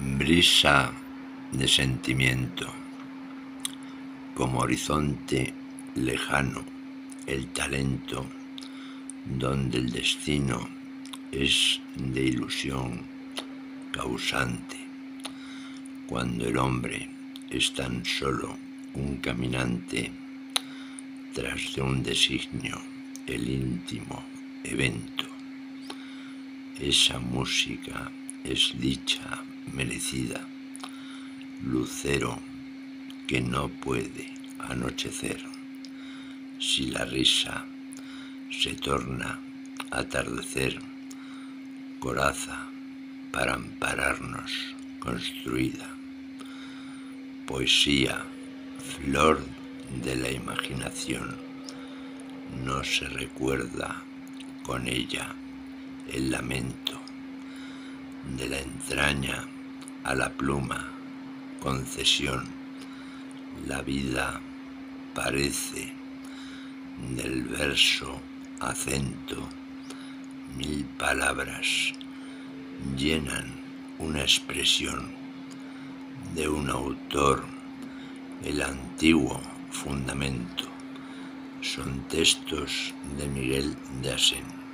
Brisa de sentimiento, como horizonte lejano, el talento, donde el destino es de ilusión causante, cuando el hombre es tan solo un caminante tras de un designio, el íntimo evento. Esa música es dicha merecida, lucero que no puede anochecer. Si la risa se torna atardecer, coraza para ampararnos construida. Poesía, flor de la imaginación, no se recuerda con ella el lamento. De la entraña a la pluma, concesión, la vida parece del verso acento, 1000 palabras llenan una expresión de un autor, el antiguo fundamento, son textos de Miguel de Asén.